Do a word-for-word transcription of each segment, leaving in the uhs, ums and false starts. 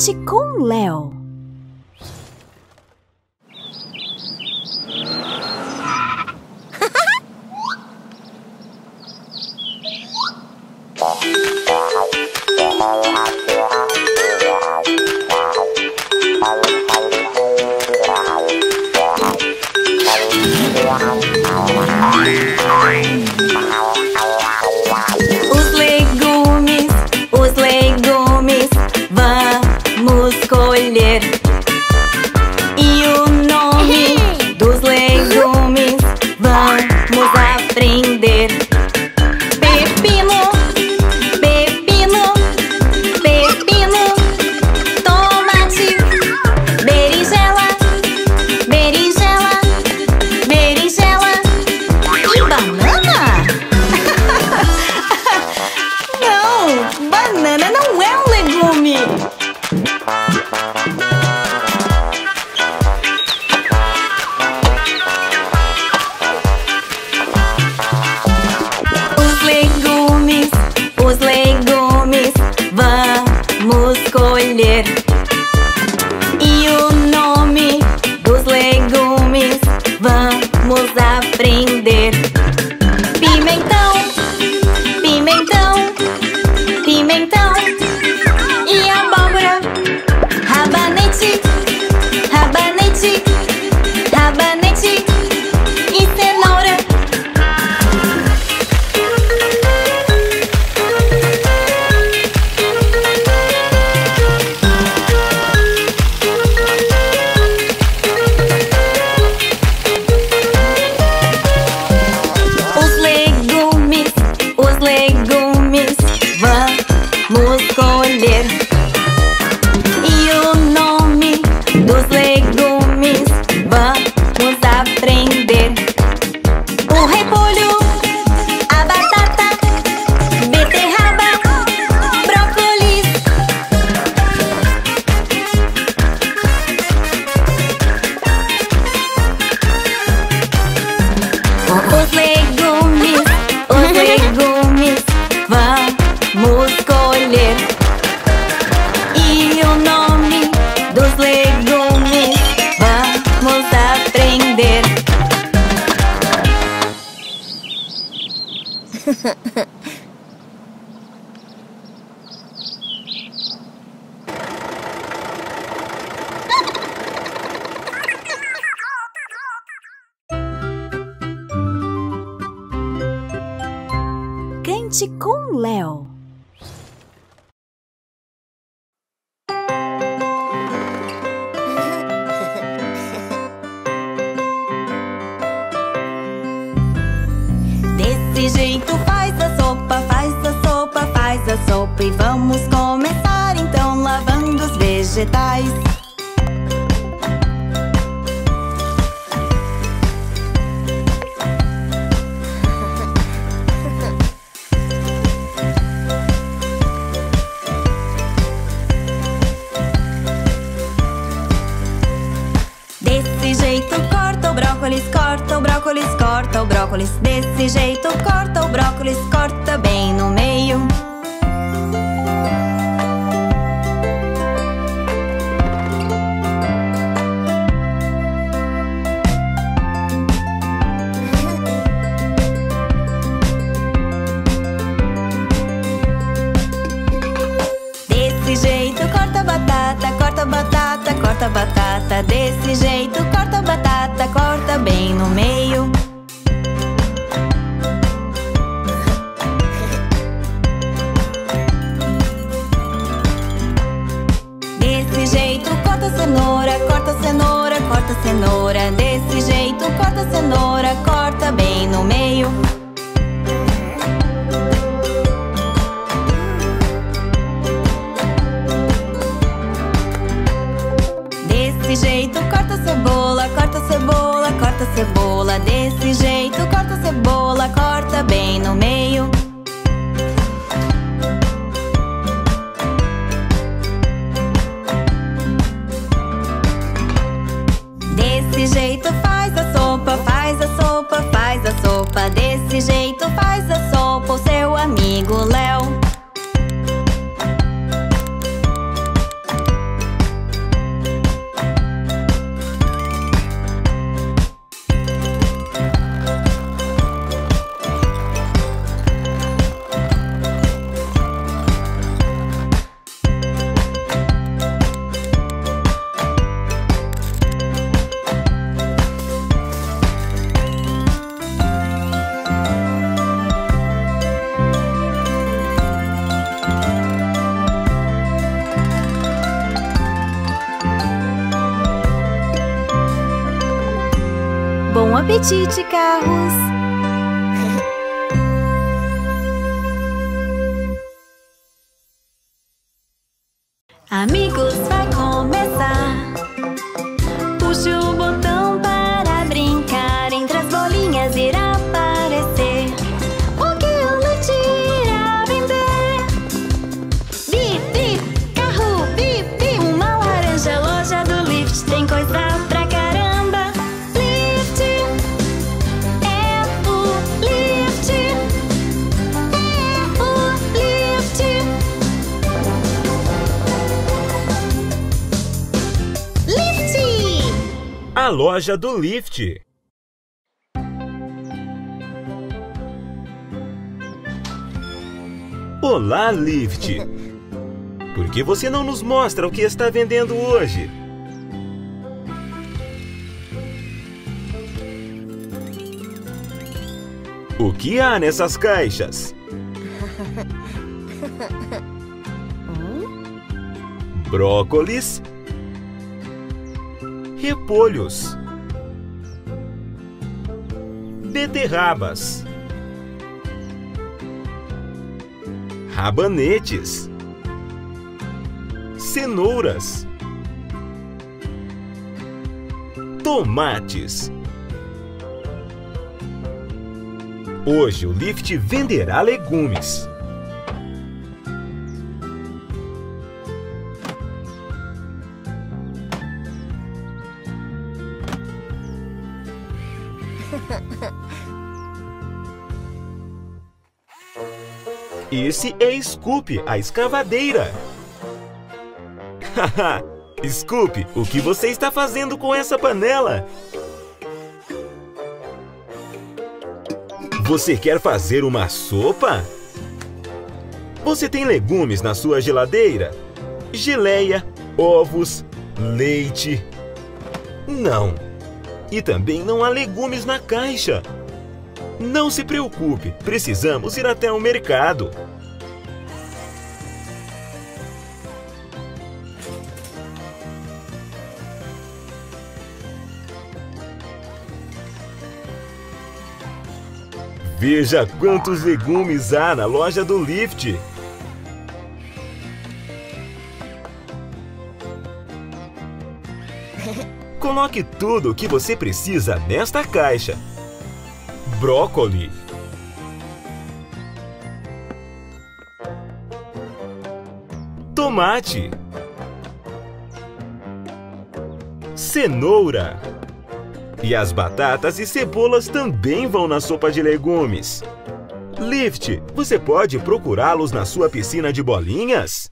Quente com Léo. Os legumes, os legumes, vamos colher. E o nome dos legumes vamos aprender. Pepino, pepino, pepino, tomate, berinjela, berinjela, berinjela e banana? Não, banana não é um legume. Os legumes, os legumes, vamos colher. E o nome dos legumes vamos aprender. Pimentão, pimentão, pimentão e abóbora. Rabanete, rabanete, rabanete e cenoura. Os legumes, os legumes, vamos colher. E o nome dos legumes vamos aprender. O repolho, a batata, beterraba, brócolis. Os legumes, os legumes, vamos colher. E o nome dos legumes vamos aprender. Quente com Léo. Desse jeito faz a sopa, faz a sopa, faz a sopa. E vamos começar então lavando os vegetais. Desse jeito corta o brócolis, corta o brócolis, corta o brócolis. Desse jeito corta o brócolis, corta bem no meio. Desse jeito corta a batata, corta a batata, corta a batata. Desse jeito corta a batata, corta bem no meio. Desse jeito corta a cenoura, corta a cenoura, corta a cenoura. Desse jeito corta a cenoura, corta bem no meio. Desse jeito corta a cebola, corta a cebola, corta a cebola. Desse jeito corta a cebola, corta bem no meio. Desse jeito faz a sopa, faz a sopa, faz a sopa. Desse apetite, carros! Amigos, vai começar. Puxe o botão para brincar. Entre as bolinhas irá aparecer o que o leite irá vender. Bip, bip, carro, bip, bip. Uma laranja, loja do Lift. Tem coisa pra caramba. Lift, é o Lift. É o Lift. A loja do Lift. Olá, Lift. Por que você não nos mostra o que está vendendo hoje? O que há nessas caixas? Brócolis, repolhos, beterrabas, rabanetes, cenouras, tomates. Hoje o Lift venderá legumes. Esse é Scoop, a escavadeira. Haha, Scoop, o que você está fazendo com essa panela? Você quer fazer uma sopa? Você tem legumes na sua geladeira? Geleia, ovos, leite? Não. E também não há legumes na caixa. Não se preocupe, precisamos ir até o mercado. Veja quantos legumes há na loja do Lift. Coloque tudo o que você precisa nesta caixa. Brócoli, tomate, cenoura. E as batatas e cebolas também vão na sopa de legumes. Lift, você pode procurá-los na sua piscina de bolinhas?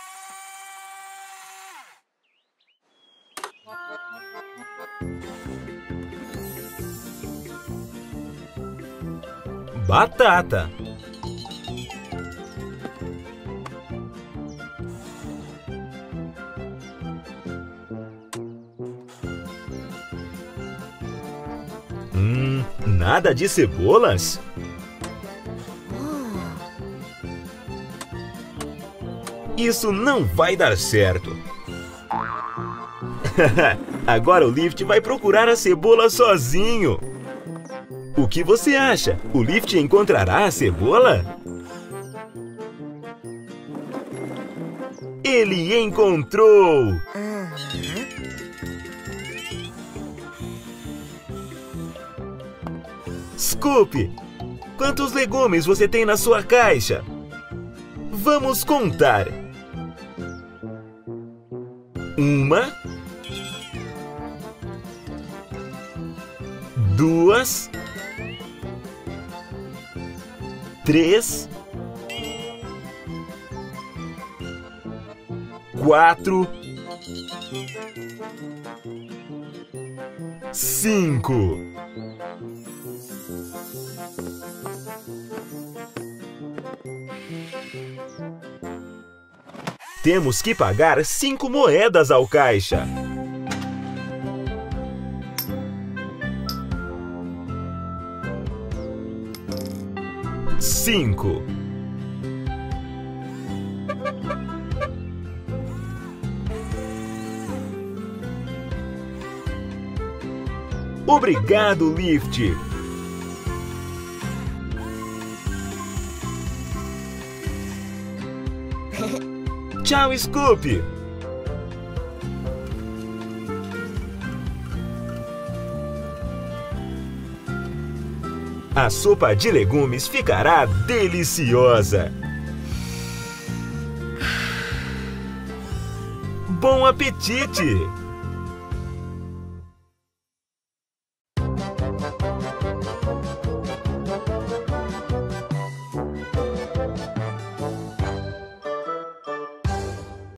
Batata, hum, nada de cebolas? Isso não vai dar certo. Agora o Lift vai procurar a cebola sozinho. O que você acha? O Lift encontrará a cebola? Ele encontrou! Scoop, quantos legumes você tem na sua caixa? Vamos contar. Uma, duas, três, quatro, cinco. Temos que pagar cinco moedas ao caixa. Cinco. Obrigado, Lift. Tchau, Scoop. A sopa de legumes ficará deliciosa. Bom apetite!